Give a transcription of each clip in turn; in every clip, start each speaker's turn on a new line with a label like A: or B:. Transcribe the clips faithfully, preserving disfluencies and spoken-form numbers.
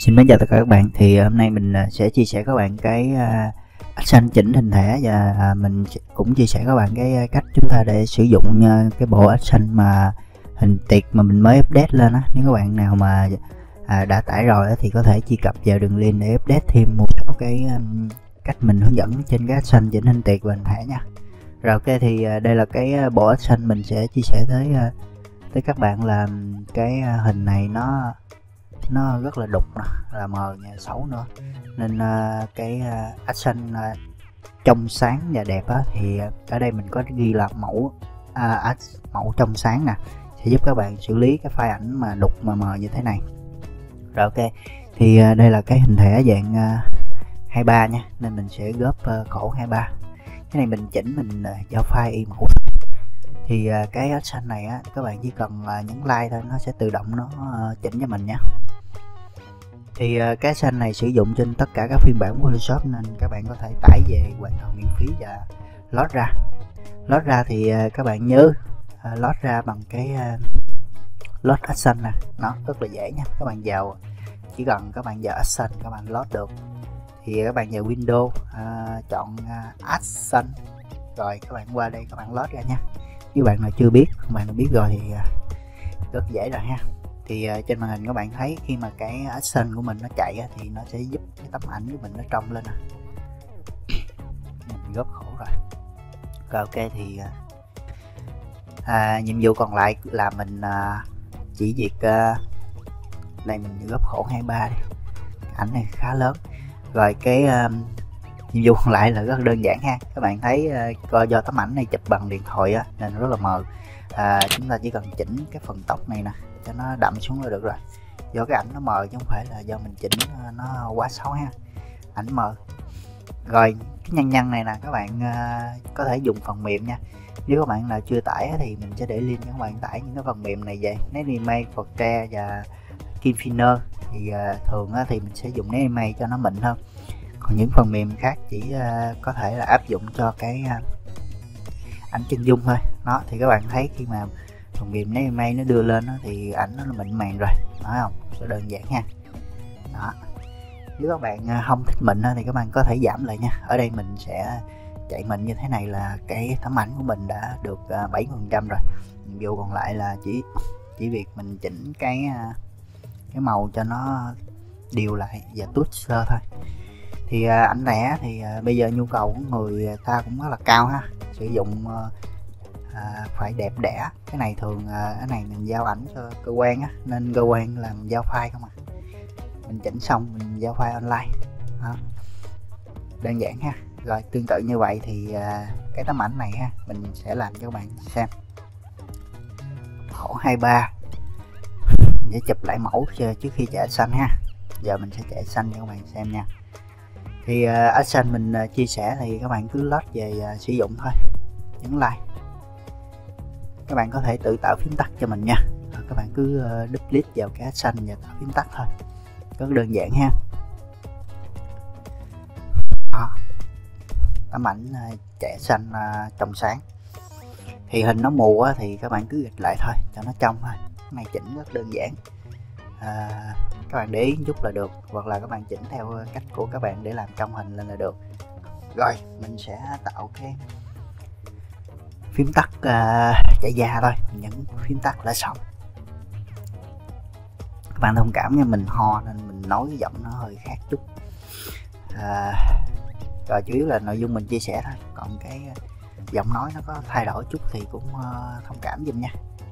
A: Xin mến chào tất cả các bạn. Thì hôm nay mình sẽ chia sẻ các bạn cái uh, action chỉnh hình thẻ, và uh, mình cũng chia sẻ các bạn cái cách chúng ta để sử dụng uh, cái bộ action mà hình tiệc mà mình mới update lên á. Nếu các bạn nào mà uh, đã tải rồi á, thì có thể truy cập vào đường link để update thêm một số cái um, cách mình hướng dẫn trên cái action chỉnh hình tiệc và hình thẻ nha. Rồi ok, thì uh, đây là cái bộ action mình sẽ chia sẻ tới uh, tới các bạn là cái uh, hình này nó nó rất là đục nè, là mờ nhà xấu nữa, nên uh, cái uh, action uh, trong sáng và đẹp á, thì ở đây mình có ghi là mẫu uh, mẫu trong sáng nè, sẽ giúp các bạn xử lý cái file ảnh mà đục mà mờ như thế này. Rồi ok, thì uh, đây là cái hình thẻ dạng uh, hai mươi ba nha, nên mình sẽ góp uh, khổ hai mươi ba. Cái này mình chỉnh mình uh, giao file y mẫu. Thì uh, cái action này á, các bạn chỉ cần uh, nhấn like thôi, nó sẽ tự động nó uh, chỉnh cho mình nha. Thì uh, cái action này sử dụng trên tất cả các phiên bản Photoshop, nên các bạn có thể tải về hoàn toàn miễn phí và load ra. Load ra thì uh, các bạn nhớ uh, load ra bằng cái uh, load action nè, nó rất là dễ nha. Các bạn vào, chỉ cần các bạn vào action các bạn load được. Thì các bạn vào Windows uh, chọn uh, action, rồi các bạn qua đây các bạn load ra nha. Nếu bạn nào chưa biết, các bạn nào biết rồi thì uh, rất dễ rồi ha. Thì uh, trên màn hình các bạn thấy khi mà cái action của mình nó chạy á, thì nó sẽ giúp cái tấm ảnh của mình nó trong lên nè. Mình góp khổ rồi. Rồi ok, thì uh, à, nhiệm vụ còn lại là mình uh, chỉ việc uh, đây mình góp khổ hai mươi ba đi. Ảnh này khá lớn. Rồi cái uh, nhiệm vụ còn lại là rất đơn giản ha. Các bạn thấy uh, coi do tấm ảnh này chụp bằng điện thoại á, nên rất là mờ. À, chúng ta chỉ cần chỉnh cái phần tóc này nè cho nó đậm xuống là được rồi. Do cái ảnh nó mờ chứ không phải là do mình chỉnh nó quá xấu ha, ảnh mờ. Rồi cái nhân nhân này nè, các bạn uh, có thể dùng phần mềm nha. Nếu các bạn nào chưa tải thì mình sẽ để link cho các bạn tải những cái phần mềm này về. Nestimate, Forte và Kinfiner thì uh, thường thì mình sẽ dùng Nestimate cho nó mịn hơn. Còn những phần mềm khác chỉ uh, có thể là áp dụng cho cái uh, ảnh chân dung thôi. Đó, thì các bạn thấy khi mà phần mềm Nestimate nó đưa lên đó, thì ảnh nó mịn màng rồi, nói không, rất đơn giản ha. Đó, nếu các bạn không thích mịn thì các bạn có thể giảm lại nha. Ở đây mình sẽ chạy mịn như thế này là cái tấm ảnh của mình đã được bảy mươi phần trăm rồi. Nhiệm vụ còn lại là chỉ chỉ việc mình chỉnh cái cái màu cho nó đều lại và tút sơ thôi. Thì ảnh vẽ thì bây giờ nhu cầu của người ta cũng rất là cao ha, sử dụng à, phải đẹp đẽ. Cái này thường à, cái này mình giao ảnh cho cơ quan á, nên cơ quan làm giao file không à. Mình chỉnh xong mình giao file online. Đó, đơn giản ha. Rồi tương tự như vậy thì à, cái tấm ảnh này ha, mình sẽ làm cho các bạn xem. Khổ hai mươi ba mình sẽ chụp lại mẫu trước khi chạy xanh ha. Giờ mình sẽ chạy xanh cho các bạn xem nha. Thì uh, action mình uh, chia sẻ thì các bạn cứ load về uh, sử dụng thôi, nhấn like. Các bạn có thể tự tạo phím tắt cho mình nha. Rồi các bạn cứ uh, duplicate vào cái action và tạo phím tắt thôi, rất đơn giản ha. Đó, tấm ảnh uh, chạy xanh uh, trong sáng. Thì hình nó mù á, thì các bạn cứ gạch lại thôi cho nó trong thôi. Cái này chỉnh rất đơn giản. À, các bạn để ý chút là được, hoặc là các bạn chỉnh theo cách của các bạn để làm trong hình lên là được. Rồi mình sẽ tạo cái phím tắt uh, chạy da thôi, mình nhấn phím tắt là xong. Các bạn thông cảm nha, mình ho nên mình nói cái giọng nó hơi khác chút. À, rồi chủ yếu là nội dung mình chia sẻ thôi, còn cái giọng nói nó có thay đổi chút thì cũng uh, thông cảm giùm nha.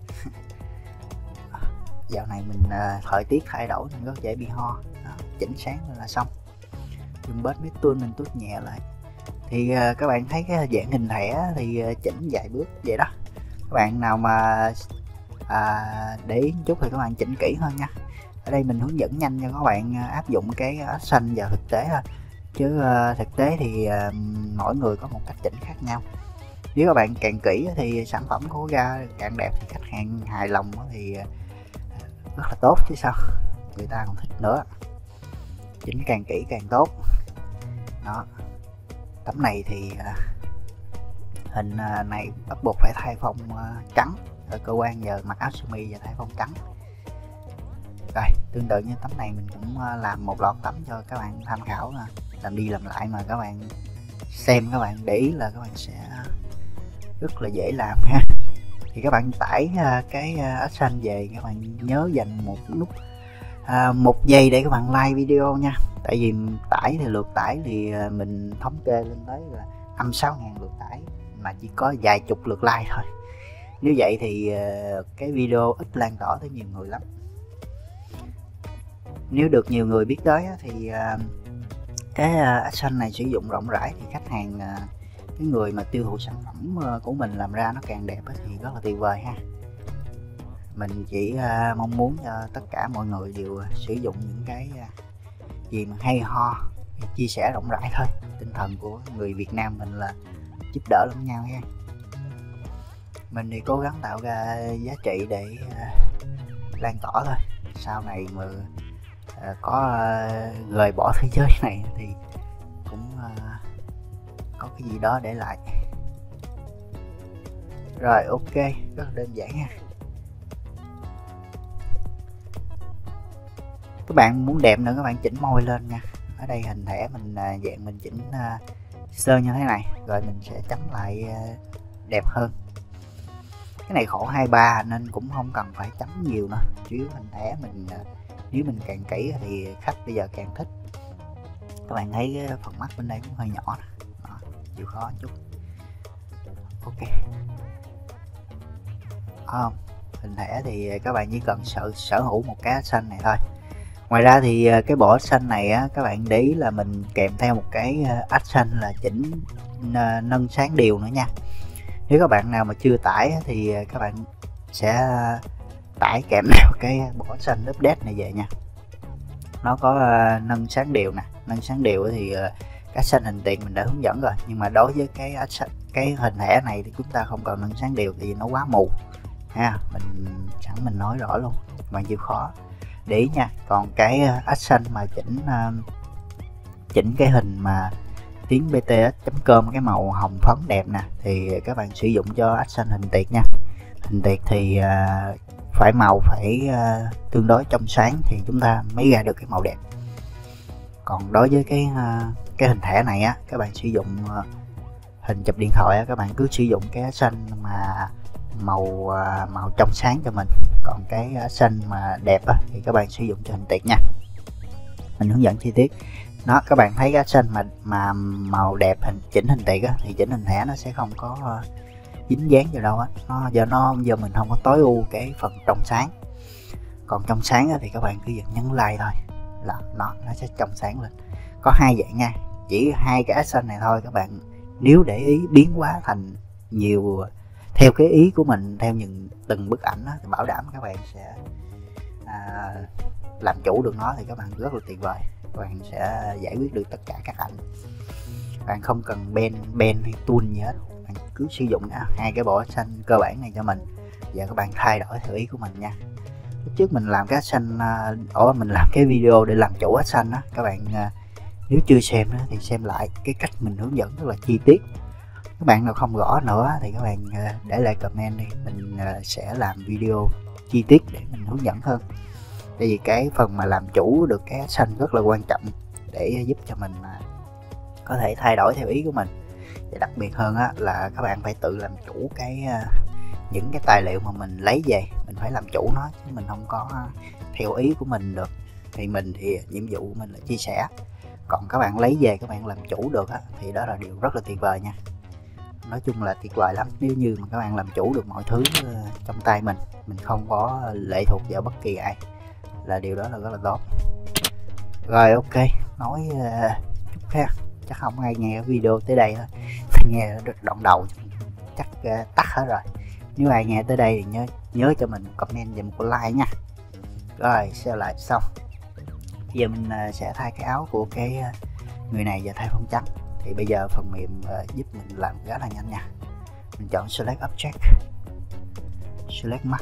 A: Dạo này mình uh, thời tiết thay đổi nên rất dễ bị ho. Đó, chỉnh sáng là xong. Dùng bớt mít tool mình tút nhẹ lại. Thì uh, các bạn thấy cái dạng hình thẻ thì uh, chỉnh vài bước vậy đó. Các bạn nào mà uh, để ý chút thì các bạn chỉnh kỹ hơn nha. Ở đây mình hướng dẫn nhanh cho các bạn uh, áp dụng cái action vào thực tế thôi. Chứ uh, thực tế thì uh, mỗi người có một cách chỉnh khác nhau. Nếu các bạn càng kỹ thì sản phẩm của ra càng đẹp, thì khách hàng hài lòng thì uh, rất là tốt chứ sao, người ta còn thích nữa. Chỉnh càng kỹ càng tốt. Đó, tấm này thì uh, hình uh, này bắt buộc phải thay phông uh, trắng. Ở cơ quan giờ mặc áo sơ mi và thay phông trắng. Rồi tương tự như tấm này mình cũng làm một loạt tấm cho các bạn tham khảo, làm đi làm lại mà các bạn xem, các bạn để ý là các bạn sẽ rất là dễ làm ha. Thì các bạn tải cái Action về, các bạn nhớ dành một nút à, một giây để các bạn like video nha. Tại vì tải thì lượt tải thì mình thống kê lên tới là năm sáu ngàn lượt tải mà chỉ có vài chục lượt like thôi. Nếu vậy thì cái video ít lan tỏa tới nhiều người lắm. Nếu được nhiều người biết tới thì cái Action này sử dụng rộng rãi thì khách hàng, cái người mà tiêu thụ sản phẩm của mình làm ra nó càng đẹp thì rất là tuyệt vời ha. Mình chỉ mong muốn cho tất cả mọi người đều sử dụng những cái gì mà hay ho, chia sẻ rộng rãi thôi. Tinh thần của người Việt Nam mình là giúp đỡ lẫn nhau nha. Mình thì cố gắng tạo ra giá trị để lan tỏa thôi. Sau này mà có rời bỏ thế giới này thì cũng có cái gì đó để lại. Rồi ok, rất là đơn giản nha. Các bạn muốn đẹp nữa các bạn chỉnh môi lên nha. Ở đây hình thẻ mình dạng mình chỉnh sơn như thế này, rồi mình sẽ chấm lại đẹp hơn. Cái này khổ hai ba nên cũng không cần phải chấm nhiều nữa, chủ yếu hình thẻ mình nếu mình càng kỹ thì khách bây giờ càng thích. Các bạn thấy cái phần mắt bên đây cũng hơi nhỏ nè, đó, chịu khó chút. Ok không, hình thẻ thì các bạn chỉ cần sở sở hữu một cái xanh này thôi. Ngoài ra thì cái bộ Action này á, các bạn để ý là mình kèm theo một cái Action là chỉnh nâng sáng điều nữa nha. Nếu các bạn nào mà chưa tải thì các bạn sẽ tải kèm theo cái bộ Action update này về nha. Nó có nâng sáng điều nè, nâng sáng điều thì cái Action hình tiền mình đã hướng dẫn rồi, nhưng mà đối với cái Action, cái hình thẻ này thì chúng ta không cần nâng sáng điều thì nó quá mù ha. Mình sẵn mình nói rõ luôn, bạn chịu khó để ý nha. Còn cái Action mà chỉnh chỉnh cái hình mà tiếng bê tê ét chấm com cái màu hồng phấn đẹp nè thì các bạn sử dụng cho Action hình tiệt nha. Hình tiệt thì uh, phải màu phải uh, tương đối trong sáng thì chúng ta mới ra được cái màu đẹp. Còn đối với cái uh, cái hình thẻ này á, các bạn sử dụng uh, hình chụp điện thoại á, các bạn cứ sử dụng cái Action mà màu uh, màu trong sáng cho mình. Còn cái Action mà đẹp á, thì các bạn sử dụng cho hình tiệt nha. Mình hướng dẫn chi tiết. Đó, các bạn thấy cái Action mà mà màu đẹp hình chỉnh hình tiệt á, thì chỉnh hình thẻ nó sẽ không có uh, dính dáng vào đâu á. Nó do nó giờ mình không có tối ưu cái phần trong sáng. Còn trong sáng á, thì các bạn cứ việc nhấn like thôi là nó nó sẽ trong sáng lên. Có hai dạng nha, chỉ hai cái Action này thôi. Các bạn nếu để ý biến hóa thành nhiều theo cái ý của mình, theo những từng bức ảnh đó, thì bảo đảm các bạn sẽ à, làm chủ được nó thì các bạn rất là tuyệt vời. Các bạn sẽ giải quyết được tất cả các ảnh, bạn không cần ben ben hay tool gì hết, bạn cứ sử dụng à, hai cái bộ Action cơ bản này cho mình. Giờ các bạn thay đổi theo ý của mình nha. Lúc trước mình làm cái Action ở mình làm cái video để làm chủ Action đó, các bạn à, nếu chưa xem đó, thì xem lại cái cách mình hướng dẫn rất là chi tiết. Các bạn nào không rõ nữa thì các bạn để lại comment đi, mình sẽ làm video chi tiết để mình hướng dẫn hơn. Tại vì cái phần mà làm chủ được cái Action rất là quan trọng để giúp cho mình có thể thay đổi theo ý của mình. Và đặc biệt hơn á, là các bạn phải tự làm chủ cái những cái tài liệu mà mình lấy về, mình phải làm chủ nó chứ mình không có theo ý của mình được. Thì mình thì nhiệm vụ của mình là chia sẻ, còn các bạn lấy về các bạn làm chủ được á, thì đó là điều rất là tuyệt vời nha. Nói chung là tuyệt vời lắm nếu như mà các bạn làm chủ được mọi thứ trong tay mình, mình không có lệ thuộc vào bất kỳ ai, là điều đó là rất là tốt. Rồi ok, nói uh, chút khác, chắc không ai nghe video tới đây thôi, nghe động đầu chắc uh, tắt hết rồi. Nếu ai nghe tới đây thì nhớ nhớ cho mình comment và một like nha. Rồi share lại xong. Bây giờ mình uh, sẽ thay cái áo của cái uh, người này và thay phông trắng. Thì bây giờ phần mềm uh, giúp mình làm rất là nhanh nha. Mình chọn select object, select mask.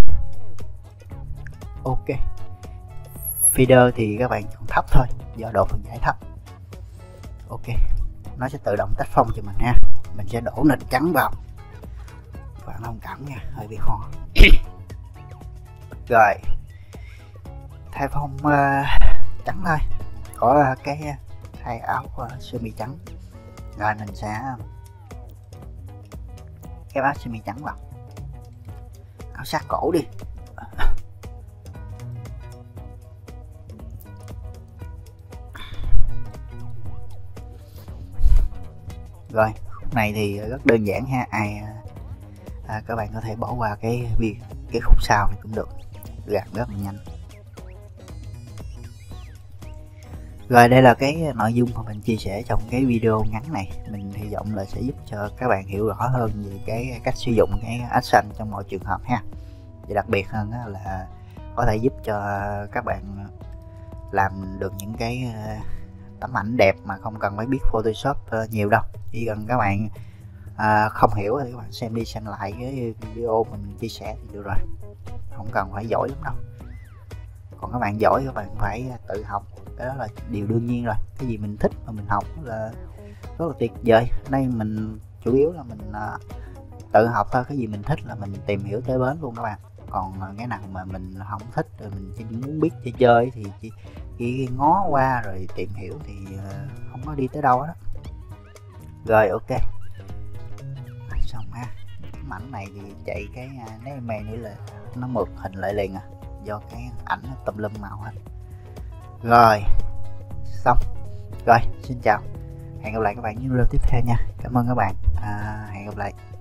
A: Ok, feather thì các bạn chọn thấp thôi do độ phân giải thấp. Ok, nó sẽ tự động tách phông cho mình ha. Mình sẽ đổ nền trắng vào, bạn thông cảm nha, hơi bị ho. Rồi thay phong uh, trắng thôi, có uh, cái thay áo uh, sơ mi trắng. Rồi mình sẽ cái áo sơ mi trắng vào, áo sát cổ đi. Rồi khúc này thì rất đơn giản ha, ai à, các bạn có thể bỏ qua cái việc cái khúc sau này cũng được, gạt rất là nhanh. Rồi đây là cái nội dung mà mình chia sẻ trong cái video ngắn này, mình hy vọng là sẽ giúp cho các bạn hiểu rõ hơn về cái cách sử dụng cái action trong mọi trường hợp ha. Và đặc biệt hơn là có thể giúp cho các bạn làm được những cái tấm ảnh đẹp mà không cần phải biết Photoshop nhiều đâu. Chỉ cần các bạn à, không hiểu thì các bạn xem đi xem lại cái video mình chia sẻ thì được rồi, không cần phải giỏi lắm đâu. Còn các bạn giỏi các bạn phải tự học, cái đó là điều đương nhiên rồi. Cái gì mình thích mà mình học là rất là tuyệt vời. Ở đây mình chủ yếu là mình à, tự học thôi, cái gì mình thích là mình tìm hiểu tới bến luôn các bạn. Còn cái nào mà mình không thích rồi mình chỉ muốn biết chơi chơi thì chỉ, chỉ ngó qua rồi tìm hiểu thì không có đi tới đâu đó. Rồi ok, xong ha. Cái ảnh này thì chạy cái nếu mày nữa là nó mượt hình lại liền à, do cái ảnh nó tùm lum màu hết. Rồi xong rồi, xin chào, hẹn gặp lại các bạn những video tiếp theo nha. Cảm ơn các bạn, à, hẹn gặp lại.